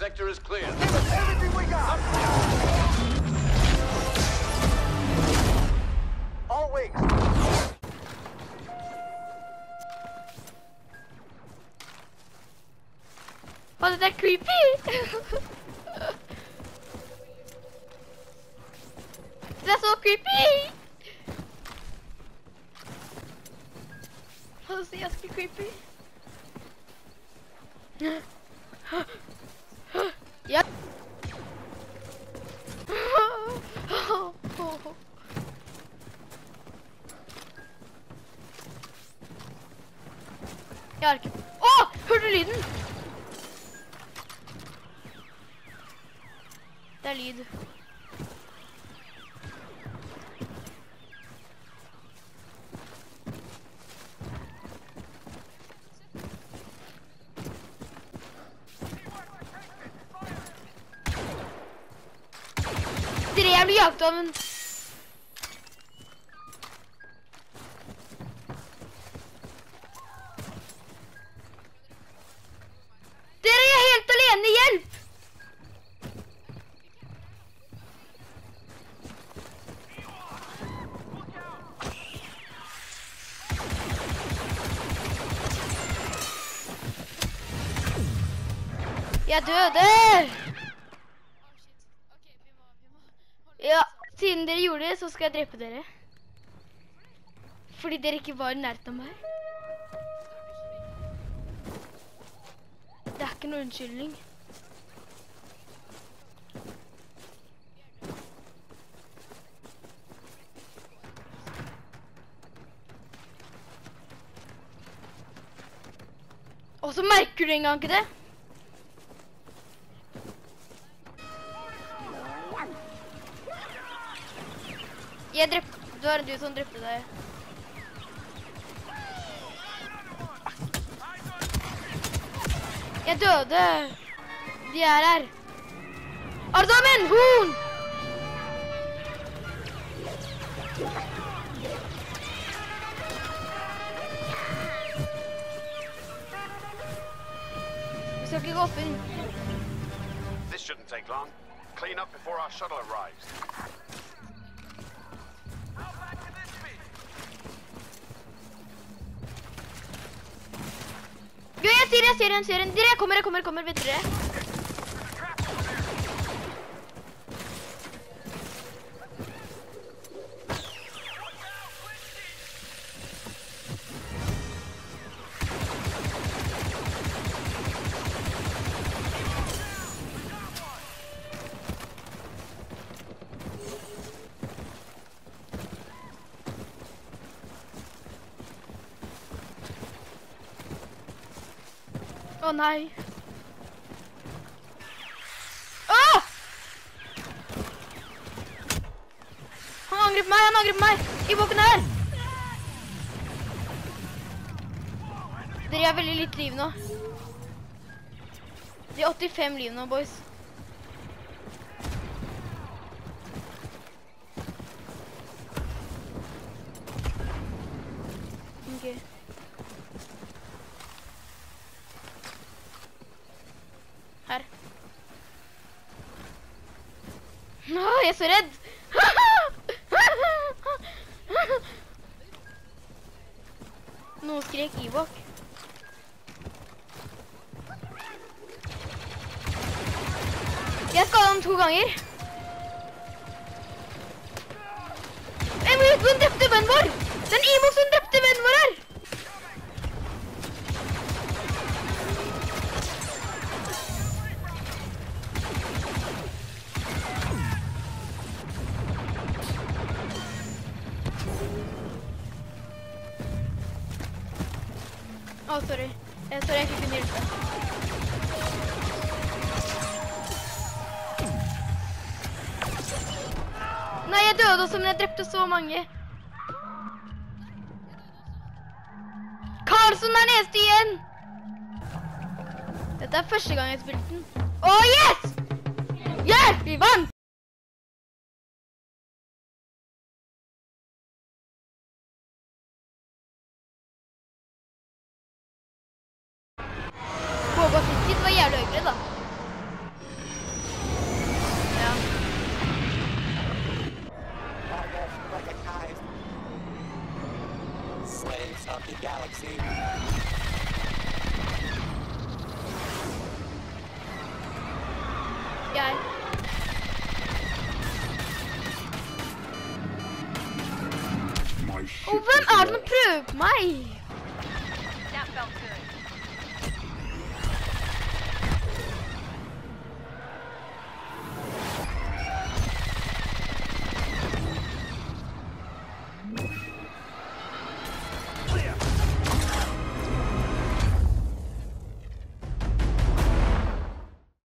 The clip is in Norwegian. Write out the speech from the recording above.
sector is clear. Give us everything we got! All wings! Å, det er creepy! Det er så creepy! Hva sier jeg skal creepy? Ja. Jeg har ikke... Åh! Hørte du lyden? Det er lyd. Jeg blir jagt av en... Dere er helt alene, hjelp! Jeg døde! Ja, siden dere gjorde det, så skal jeg drepe dere. Fordi dere ikke var i nærheten av meg. Det er ikke noe unnskyldning. Og så merker du engang ikke det. Jeg drepte... Det var du som drepte deg. Jeg døde. De er her. Ardamen! Hun! Vi skal ikke gå opp inn. This shouldn't take long. Clean up before our shuttle arrives. Jo, jeg ser en. Dere, jeg kommer, vet dere? Å nei. Åh! Han angriper meg, I våpen her. Dere har veldig litt liv nå. De har 85 liv nå, boys. Ok. Her. Nå, jeg er så redd! Noen skrek Ewok. Jeg skadet ham 2 ganger. Hun drepte vennen vår! Den Ewok som drepte vennen vår her! Å, sorry. Sorry, jeg ikke kunne hjelpe. Nei, jeg døde også, men jeg drepte så mange. Karlsson er neste igjen! Dette er første gang jeg spilte den. Åh, yes! Yes, vi vant! Pågått litt, var jævlig høyere da. galaxy. Jeg. My Og ship hvem is er det som lost. prøver på meg? That felt good.